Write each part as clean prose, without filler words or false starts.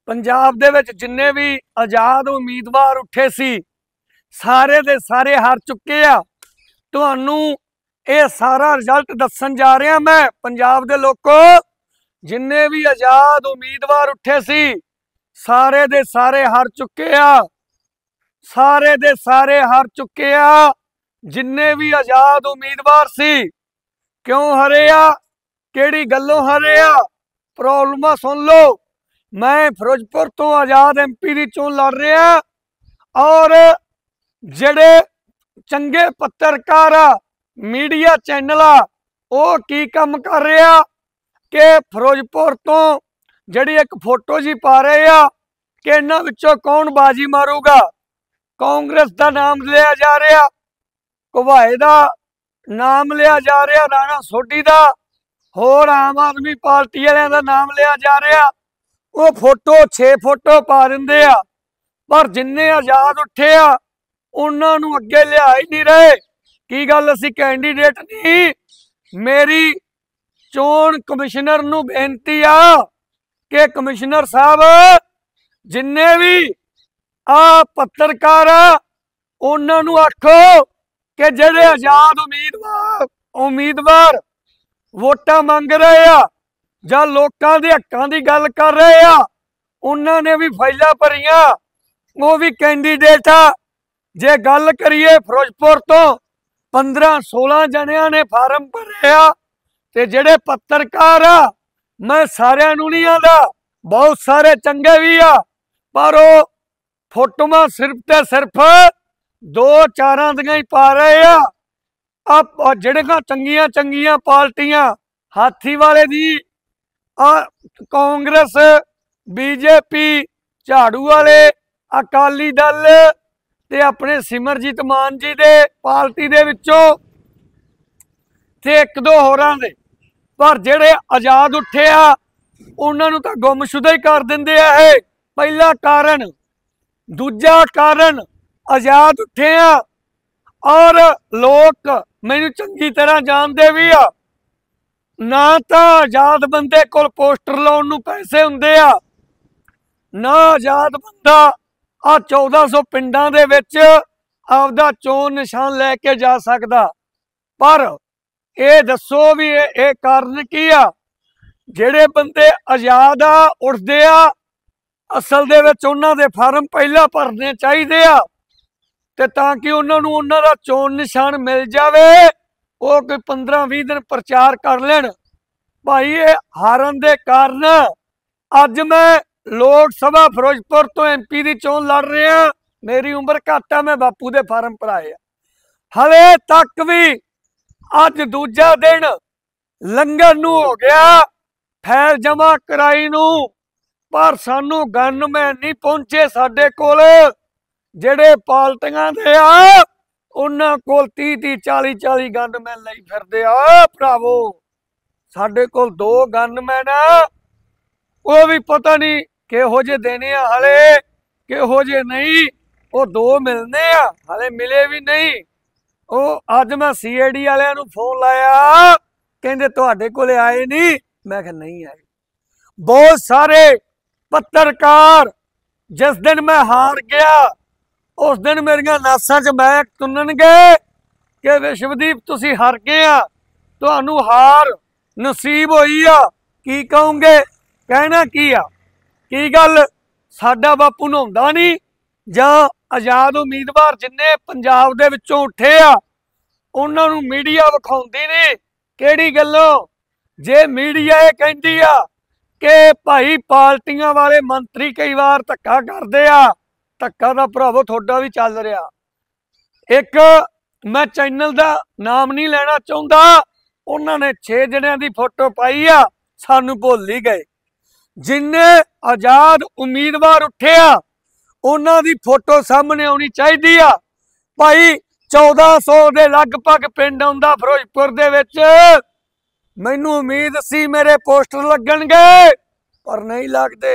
पंजाब दे विच जिन्ने भी आजाद उम्मीदवार उठे सी सारे दे सारे हार चुके आ। तुहानू ये सारा रिजल्ट दस्सण जा रहा मैं। पंजाब दे लोगों, जिन्ने भी आजाद उम्मीदवार उठे सी सारे दे सारे हार चुके आ। सारे दे सारे हार चुके आ। जिन्ने भी आजाद उम्मीदवार सी क्यों हरे आ, केड़ी गल्लों हरे आ, प्रॉब्लम सुन लो। मैं फिरोजपुर तो आजाद MP की चोन लड़ रहा और जेड़े चंगे पत्रकार आ, मीडिया चैनल आ, वो की कम कर रहा कि फिरोजपुर तो जड़ी एक फोटो जी पा रहे आ कि इन्हां विचों कौन बाजी मारूगा। कांग्रेस का नाम लिया जा रहा, घुबाए का नाम लिया जा रहा, राणा सोढी का, होर आम आदमी पार्टी वालियां दा नाम लिया जा रहा। वो फोटो 6 फोटो पा देंदे आ, पर जिन्ने आजाद उठे आ उन्हां नूं अगे लिया ही नहीं रहे। की गल असीं कैंडीडेट नहीं। मेरी चोन कमिश्नर नूं बेनती आ कि कमिश्नर साहब जिन्ने भी आ पत्रकार आ उन्हां नूं आखो कि जिहड़े आजाद उम्मीदवार वोटां मंग रहे आ जां लोकां दे हक्कां दी गल कर रहे आ, उन्होंने भी फाइलां भरियां, वो भी कैंडीडेट आ। जे गल करिए फिरोजपुर तो 15-16 जनियां ने फार्म भरे आ ते जेड़े पत्रकार आ मैं सारियां नूं नहीं आंदा, बहुत सारे चंगे भी आ, पर वो फोटोआं सिर्फ ते सिर्फ 2-4 दियां ही पा रहे आ। ਜਿਹੜੀਆਂ ਚੰਗੀਆਂ ਚੰਗੀਆਂ ਪਾਰਟੀਆਂ ਹਾਥੀ ਵਾਲੇ ਦੀ कांग्रेस BJP झाड़ू वाले अकाली दल ते अपने सिमरजीत मान जी दे पार्टी दे विचों ते 1-2 होरां दे, पर जेड़े आजाद उठे आ उन्हां नूं तां गुमशुदा ही कर दिंदे आ। ये पहला कारण। दूजा कारण आजाद उठे आ और लोग मैनूं चंगी तरह जानते भी आ, ना तो आजाद बंदे कोल पोस्टर लाउण नूं पैसे हुंदे आ, ना आजाद बंदा 1400 पिंडां दे विच आपदा चोन निशान लैके जा सकदा। पर ये दसो भी ये कारण की आ। जेड़े बंदे आजाद आ उठदे आ, असल दे विच उन्हां दे फार्म पहला भरने चाहीदे आ ते तां कि उन्हां नूं उन्हां दा चोन निशान मिल जावे, वो कोई 15-20 दिन प्रचार कर लेन। भाई ये हारन दे कारण अज मैं लोक सभा फिरोजपुर तो MP की चोन लड़ रहा। मेरी उम्र घट है, मैं बापू दे फार्म भराए हले तक भी। अज दूजा दिन लंघन नूं हो गया फैल जमा कराई नूं, पर सानू गनमैन नहीं पहुंचे साडे कोल। जेड़े पार्टियां दे आ उन्हां कोल 30-30, 40-40 गनमैन लई फिरदे आ। भरावो साडे कोल 2 गनमैन आ, वो भी पता नहीं किहो जे देने आ, हले किहो जे नहीं। वो 2 मिलने आ, हले मिले भी नहीं। वो अज मैं CID वालियां नूं फोन लाया, कहंदे तुहाडे कोले आए नहीं। मैं कहा नहीं आए। बहुत सारे पत्रकार जिस दिन मैं हार गया उस दिन मेरिया नासां च मैक तुनणगे कि विश्वदीप तुसीं हार गए आ, तुहानू हार नसीब होई आ। की कहोगे, कहना की आ, की गल साडा बापू नहाउंदा नहीं जां आजाद उम्मीदवार जिन्ने पंजाब दे विचों उठे आ उन्हां नूं मीडिया विखाउंदी नहीं। किहड़ी गल्लों? जे मीडिया ये कहंदी आ कि भाई पार्टियां वाले मंत्री कई बार धक्का करदे आ, धक्का दा भरावो थोड़ा भी चल रहा। एक मैं चैनल का नाम नहीं लेना चाहता, उन्होंने 6 जणियां दी फोटो पाई आ, सानू भुल ही गए। जिन्ने आजाद उम्मीदवार उठे आ उन्हां दी फोटो सामने आनी चाहिए आ। भाई 1400 के लगभग पिंड आउंदा फिरोजपुर दे विच। मैनू उम्मीद सी मेरे पोस्टर लगणगे पर नहीं लगते।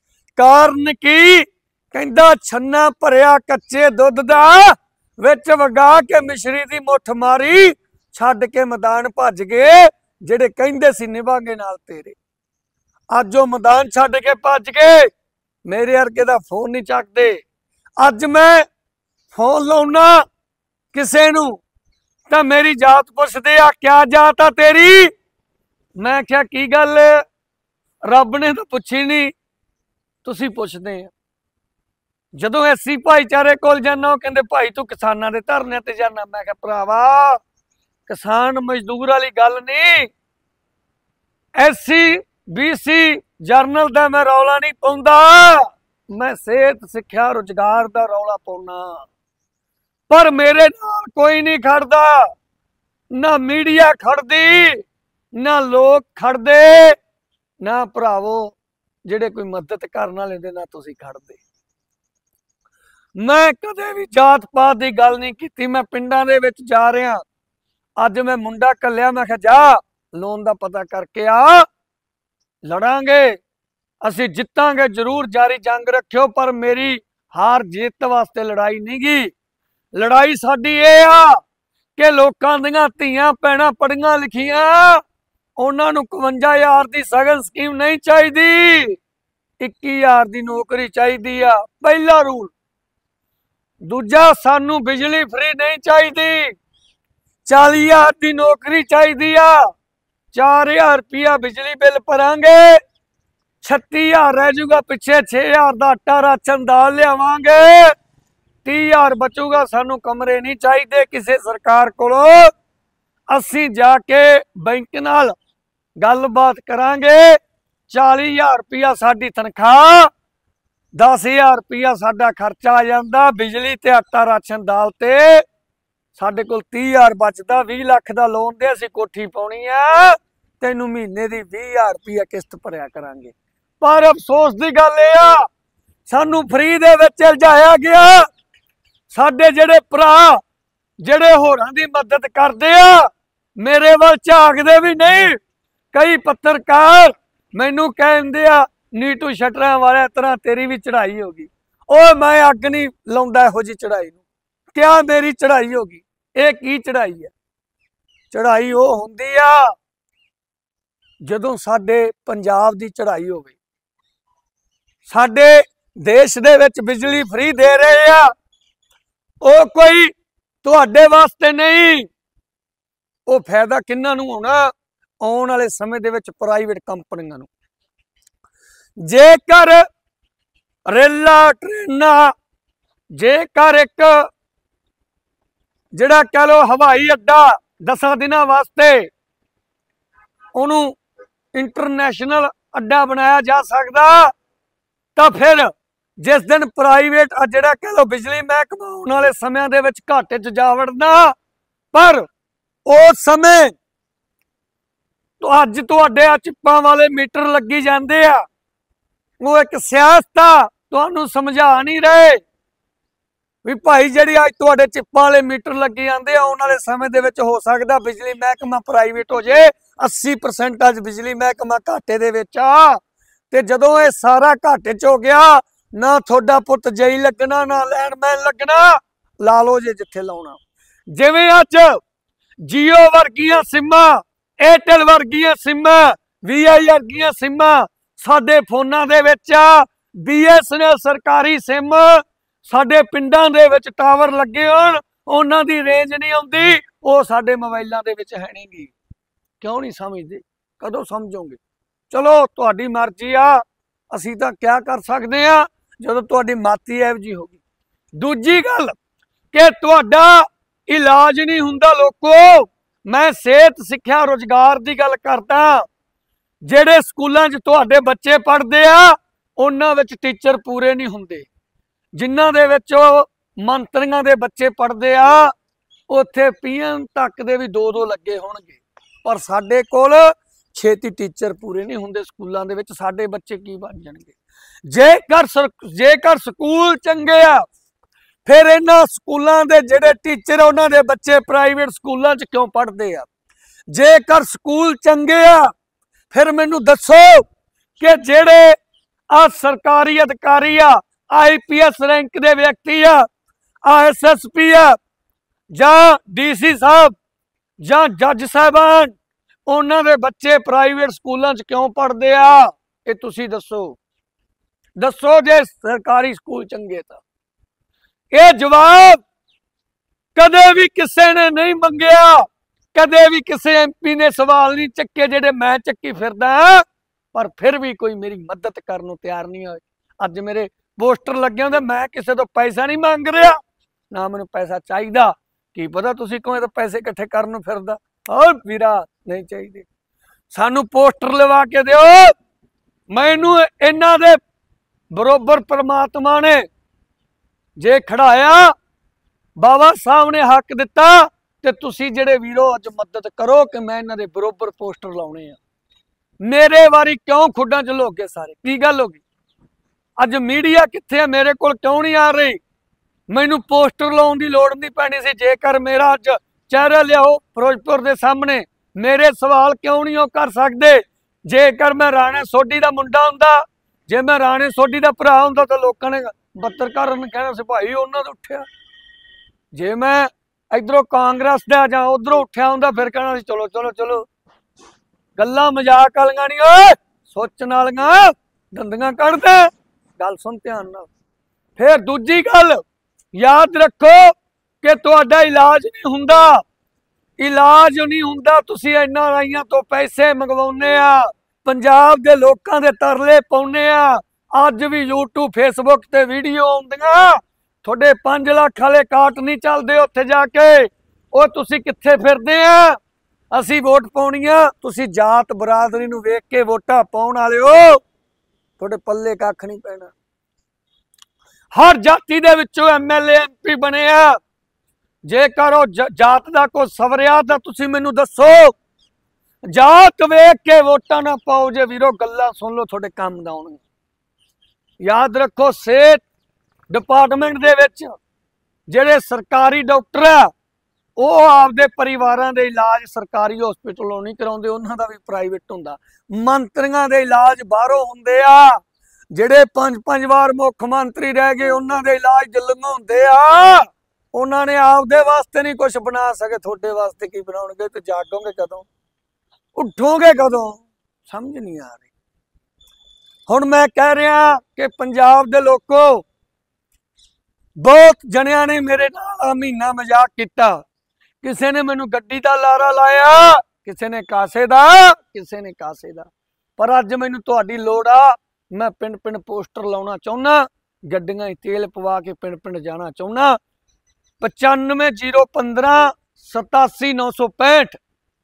कारण की? कहंदा छन्ना भरिया कच्चे दुध दा विच वगा के मिश्री दी मुठ मारी, छड्ड के मैदान भज गए जेड़े कहंदे सी निभांगे नाल तेरे। अज वो मैदान छड्ड के भज गए। मेरे वर्गे दा फोन नहीं चकते। अज मैं फोन लाउना किसे नू तां मेरी जात पुछदे आ, क्या जात आ तेरी? मैं क्या की गल, रब ने तो पुछी नहीं, तुसी पुछदे आ। जदों एससी भाईचारे कोल जाना कहंदे भाई तू किसानां दे धरने ते जाना। मैं क्या भरावा किसान मजदूर वाली गल नहीं, एससी बीसी जरनल दा मैं रौला नहीं पाउंदा, मैं सेहत सिक्ख्या रोजगार दा रौला पाउना। पर मेरे नाल कोई नहीं खड़दा, ना मीडिया खड़दी, ना लोग खड़दे, ना भरावो जेड़े कोई मदद करन वाले दे ना तुसी खड़दे। मैं कदे भी जात पात की गल नहीं की। मैं पिंडां दे विच जा रहा, अज मैं मुंडा कलिया, मैं कहा जा लोन का पता करके आ, लड़ांगे असी जितांगे जरूर, जारी जंग रखियो। पर मेरी हार जीत वास्ते लड़ाई नहीं गी। लड़ाई साडी ये आ कि लोकां दियां धीआं भैणां पढ़ियां लिखियां, उन्हां नूं 51,000 की सगन स्कीम नहीं चाहिदी, 21,000 की नौकरी चाहिदी आ, पहला रूल। दूजा सानू बिजली फ्री नहीं चाहिदी, 40,000 की नौकरी चाहिदी आ, 4,000 रुपया बिजली बिल भरांगे, 36,000 रह जूगा पिछे, 6,000 का आटा राशन दाल लियावांगे, 30,000 बचूगा। सानू कमरे नहीं चाहिए किसी सरकार कोलों, असी जाके बैंक नाल गलबात करांगे, 40,000 रुपया साडी तनख्वाह, 10,000 रुपया साडा खर्चा आ जांदा, बिजली ते आटा राशन दाल ते साडे कोल 30,000 बचदा, 20 लाख का लोन दे असी कोठी पाउणी आ, तैनू महीने की 20,000 रुपया किस्त भरिया करांगे। पर अफसोस की गल ये आ सानू फ्री दे विच लजाया गया। साडे जेड़े भरा जेड़े होरां दी मदद करदे आ, मेरे वाल झाकदे भी नहीं। कई पत्रकार मैनू कहंदे आ नीटू शटरां वाले तरह तेरी भी चढ़ाई होगी। ओ मैं अग नहीं लाउंदा इहो जी चढ़ाई नूं, क्या मेरी चढ़ाई होगी? ये की चढ़ाई है? चढ़ाई वो हुंदी आ जदों साडे पंजाब दी चढ़ाई होवे। साडे देश दे विच बिजली फ्री दे रहे आ, ओ कोई तुहाडे वास्ते नहीं, वो फायदा किन्हां नूं होना? आउण वाले समय दे विच प्राइवेट कंपनियां नूं। जेकर रेला ट्रेनां, जेकर एक जिहड़ा कह लो हवाई अड्डा 10 दिनों वास्ते उन्होंने इंटरनेशनल अड्डा बनाया जा सकता, तो फिर जिस दिन प्राइवेट जिहड़ा कह लो बिजली महकमा आने वाले समय दे विच घाटे च जा वड़ना। पर उस समय तो अज तुहाडे चिप्पां वाले मीटर लगी जांदे आ, वो एक सियासत आ, तुहानूं समझा नहीं रहे भी भाई जी अज तुहाडे चिप्पां वाले मीटर लगी जांदे, आने वाले समय दे विच हो सकदा बिजली महकमा प्राइवेट हो जाए। 80% अज बिजली महकमा घाटे दे विच आ, ते जदों ये सारा घाटे च हो गया, ना थोड़ा पुत जई लगना, ना लैंडमैन लगना, ला लो जे जिथे लाउणा। जिवें अज जियो वर्गियां सिमां, एयरटेल वर्गियां सिमां, VI वर्गियां सिमां साडे फोनां दे विच आ, BSNL सरकारी सिम साडे पिंडां दे विच टावर लगे होण, उन्हां दी रेंज नहीं आउंदी, वो साडे मोबाइलां दे विच है नहीं गी। क्यों नहीं समझदे? कदों समझोगे? चलो तुहाडी मर्जी आ, असीं तां क्या कर सकदे आ जदों तुहाडी माती इहो जी होगी। दूजी गल कि तुहाडा इलाज नहीं हुंदा लोको, मैं सेहत सिक्ख्या रोजगार की गल करदा। जिहड़े स्कूलों च तुहाडे बच्चे पढ़दे आ, उन्हां विच टीचर पूरे नहीं हुंदे, जिन्हां दे विच मंत्रियां दे बच्चे पढ़दे आ, उत्थे PM तक दे भी 2-2 लगे होणगे। पर साडे कोल छेती टीचर पूरे नहीं हुंदे स्कूलों दे विच, साडे बच्चे की बन जाणगे? जेकर स्कूल चंगे आ, फिर इन्हां स्कूलों के जिहड़े टीचर उन्हां दे बच्चे प्राइवेट स्कूलों च क्यों पढ़दे आ? जेकर स्कूल चंगे आ, फिर मैनू दसो कि जिहड़े आ सरकारी अधिकारी आ, IPS रैंक के व्यक्ति आ, SSP आ, जां DC साहब, जां जज साहबान, उन्हां दे बच्चे प्राइवेट स्कूलों च क्यों पढ़दे आ? ये तुसीं दसो। दसो जे सरकारी स्कूल चंगे था। ये जवाब कदे भी किसी ने नहीं मंगया, कदे भी किसी MP ने सवाल नहीं चक्के जेडे मैं चक्की फिरदा, पर फिर भी कोई मेरी मदद करने को तैयार नहीं होए। अज मेरे पोस्टर लगे होंदे, मैं किसी तो पैसा नहीं मंग रहा, ना मैनूं पैसा चाहिदा। की पता तुसीं क्यों तो पैसे इकट्ठे करन फिरदा। और वीरा नहीं चाहिए, सानू पोस्टर लवा के दिओ। मैनू इन्हां दे बरोबर परमात्मा ने जे खड़ाया, बाबा साहब ने हक दिता, ते तुसी जेड़े वीरो अज मदद करो कि मैं इन्हां दे बरोबर पोस्टर लाउणे आ। मेरे वारी क्यों खुड्डां च लोगे सारे, की गल हो गई? अज मीडिया कित्थे है, मेरे कोल क्यों नहीं आ रही? मैनू पोस्टर लाउण दी लोड़ नहीं पैनी सी। जेकर मेरा अज चेहरा लियाओ फिरोजपुर दे सामने, मेरे सवाल क्यों नहीं कर सकते? जेकर मैं राणे सोढी दा मुंडा हुंदा, जे मैं राणे सोढी दा भरा हुंदा तो लोकां ने पत्रकारां ने कहना सी भाई उन्हां दा उठिया। जे मैं इधरों कांग्रेस दा जां उधरों उठिया हुंदा फिर कहना सी चलो चलो चलो। गल्लां मजाक वालियां नहीं, ओए सोचण वालियां, दंदियां कढ दे। गल सुन ध्यान नाल। फिर दूजी गल याद रखो कि तुहाडा इलाज नहीं हुंदा, इलाज नहीं हुंदा, तुसीं NRIआं तो पैसे मंगवाउने आ, पंजाब दे लोकां दे तरले पाउने आ। अज भी YouTube फेसबुक ते वीडियो आउंदियां, थोड़े 5 लाख वाले काट नहीं चलते उत्थे जाके, ओ तुसीं कित्थे फिरदे आ? असीं वोट पाउणी आ, तुसीं जात बरादरी नूं वेख के वोटां पाउण वालिओ, थोड़े पल्ले कख नहीं पैना। हर जाति दे विचों MLA MP बने आ। जेकर ओ जात दा कोई सवरिया तां तुसीं मैनूं दसो। जात वेख के वोटां ना पाओ जे वीरो, गल्लां सुन लो, थोड़े काम दा आउणगे। याद रखो सेहत डिपार्टमेंट दे विच जेड़े सरकारी डॉक्टर आ, ਉਹ ਆਪਦੇ परिवारां दे इलाज सरकारी हॉस्पिटलों नहीं कराउंदे, उन्हां दा भी प्राइवेट हुंदा। मंत्रियां दे इलाज बाहरों हुंदे आ, जेड़े 5-5 वार मुख मंत्री रह गए उन्हां दे इलाज दिल्लीओं हुंदे आ। उन्हां ने आपदे वास्ते नहीं कुछ बना सके, थोड़े वास्ते की बनाउणगे? ते जागोगे कदों, उठोगे कदों? समझ नहीं आ रही। हुण मैं कह रहा कि पंजाब दे लोको, बहुत जनिया ने मेरे नाल महीना मजाक किया। किसी ने मैनू गड्डी का लारा लाया, किसी ने कासे का, किसी ने कासे का, पर अज मैनू तुहाडी लोड़ आ। मैं पिंड पिंड पोस्टर लाउणा चाहुंदा, गड्डियां तेल पवा के पिंड पिंड जाना चाहुंदा। 950158 87965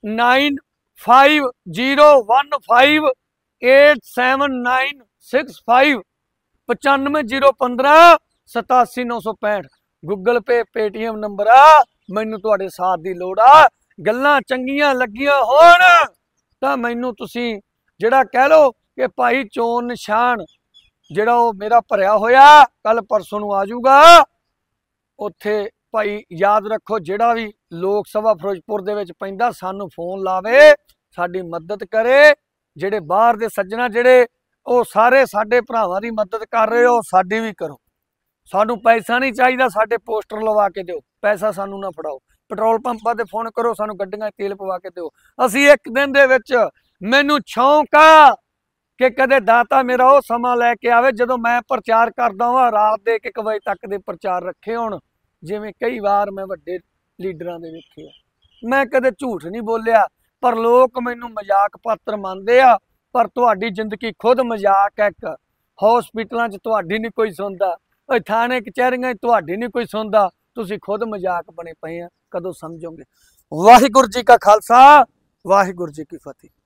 9501587965 95015 87965 गूगल पे पेटीएम नंबर आ। मैनू तुहाडे साथ दी लोड़ आ। गल्लां चंगियां लगियां होण तां मैनू तुसीं जिहड़ा कह लो कि भाई चोन निशान जिहड़ा वो मेरा भरिया होया कल परसों नूं आ जाऊगा उत्थे। भाई याद रखो, जिहड़ा भी लोक सभा फिरोजपुर दे विच पैंदा सानू फोन लावे, साडी मदद करे। जिहड़े बाहर दे सज्जना जिहड़े वो सारे साडे भरावां दी मदद कर रहे हो, साडी भी करो। सानू पैसा नहीं चाहिए, साडे पोस्टर लवा के दिओ, पैसा सानू ना फड़ाओ। पेट्रोल पंपां ते फोन करो, सानू गड्डियां तेल पवा के दिओ। असीं एक दिन दे विच, मैनू शौक आ कि कदे दाता मेरा वो समा लैके आवे जदों मैं प्रचार करदा हां, रात दे 1 वजे तक दे प्रचार रखे होण, जिवें कई वार मैं वड्डे लीडरां दे वेखे आ। मैं कदे झूठ नहीं बोलिया, पर लोग मैनू मजाक पात्र मनदे आ। पर तुहाडी जिंदगी खुद मजाक है। एक हॉस्पिटलां च तुहाडी नहीं कोई सुनदा, थाने कचहरियां तुहाडी नहीं कोई सुनदा, तुसीं खुद मजाक बने पे हैं। कदों समझोगे? वाहिगुरू जी का खालसा, वाहिगुरू जी की फतेह।